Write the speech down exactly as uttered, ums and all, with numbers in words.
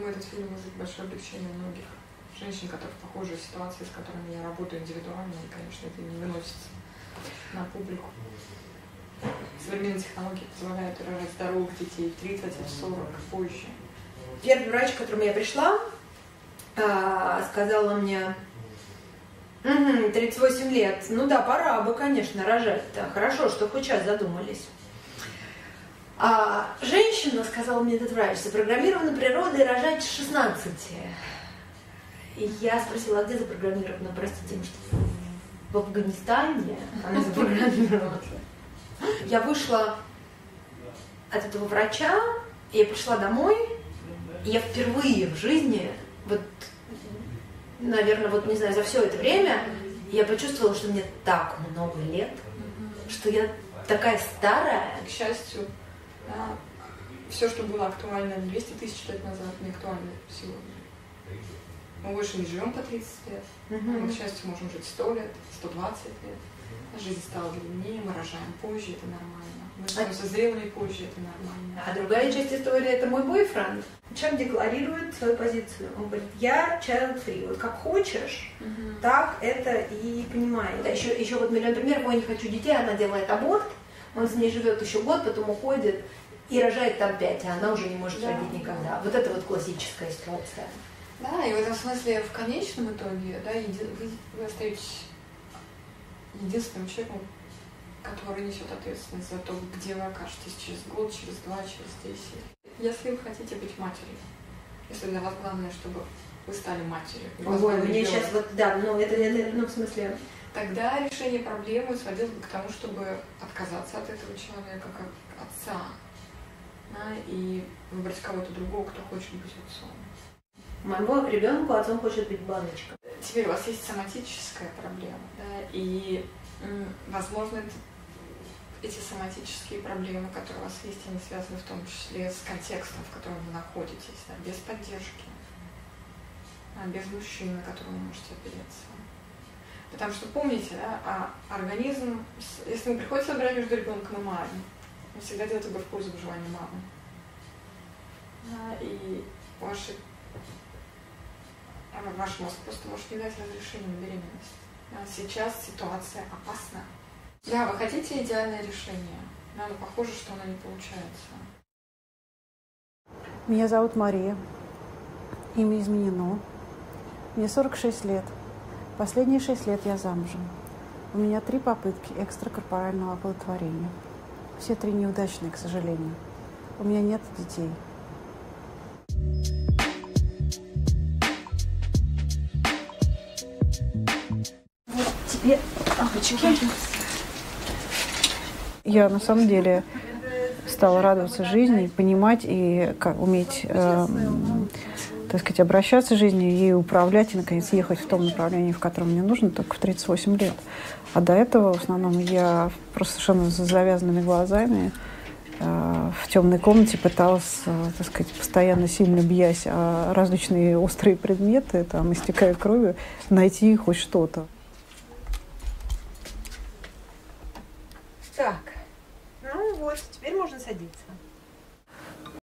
думаю, этот фильм вызовет большое облегчение многих женщин, которые в похожей ситуации, с которыми я работаю индивидуально, и, конечно, это не выносится на публику. Современные технологии позволяют рожать здоровых детей в тридцать, сорок, позже. Первый врач, к которому я пришла, сказала мне: угу, тридцать восемь лет, ну да, пора бы, конечно, рожать-то. Хорошо, что хоть сейчас задумались. А женщина, сказала мне этот врач, запрограммирована природой рожать с шестнадцати. И я спросила: а где запрограммирована, простите, может, в Афганистане она запрограммирована? Я вышла от этого врача, я пришла домой, и я впервые в жизни, вот, наверное, вот, не знаю, за все это время, я почувствовала, что мне так много лет, mm-hmm. что я такая старая. К счастью, да, все, что было актуально двести тысяч лет назад, не актуально сегодня. Мы больше не живем по тридцать лет, mm-hmm. мы, к счастью, можем жить сто лет, сто двадцать лет. Жизнь стала длиннее, мы рожаем позже, это нормально. Мы становимся зрелыми позже, это нормально. А другая часть истории — это мой бойфренд. Человек декларирует свою позицию. Он говорит: я child-free. Вот как хочешь, uh-huh. так это и понимает. А еще, еще вот миллион примеров: я не хочу детей, она делает аборт, он с ней живет еще год, потом уходит и рожает там пять, а она уже не может да. родить никогда. Вот это вот классическая ситуация. Да, и в этом смысле в конечном итоге, да, вы, вы остаетесь единственным человеком, который несет ответственность за то, где вы окажетесь через год, через два, через десять. Если вы хотите быть матерью, если для вас главное, чтобы вы стали матерью. Ой, мне сейчас вот, да, ну это, это, ну в смысле... Тогда решение проблемы сводилось бы к тому, чтобы отказаться от этого человека как отца, да, и выбрать кого-то другого, кто хочет быть отцом. Моему ребенку отцом хочет быть баночка. Теперь у вас есть соматическая проблема, да, и, возможно, это, эти соматические проблемы, которые у вас есть, они связаны в том числе с контекстом, в котором вы находитесь, да, без поддержки, да, без мужчины, на которого вы можете опереться. Потому что помните, да, а организм, если ему приходится выбирать между ребенком и мамой, он всегда делает выбор в пользу выживания мамы. Да, и ваши Ваш мозг просто может не дать разрешения на беременность. Сейчас ситуация опасна. Да, вы хотите идеальное решение, но похоже, что оно не получается. Меня зовут Мария. Имя изменено. Мне сорок шесть лет. Последние шесть лет я замужем. У меня три попытки экстракорпорального оплодотворения. Все три неудачные, к сожалению. У меня нет детей. Тебе тапочки. Я на самом деле стала радоваться жизни, понимать и как, уметь, э, так сказать, обращаться с жизнью, ей управлять и, наконец, ехать в том направлении, в котором мне нужно, только в тридцать восемь лет. А до этого, в основном, я просто совершенно с завязанными глазами э, в темной комнате пыталась, э, так сказать, постоянно сильно бьясь о различные острые предметы, там, истекая кровью, найти хоть что-то.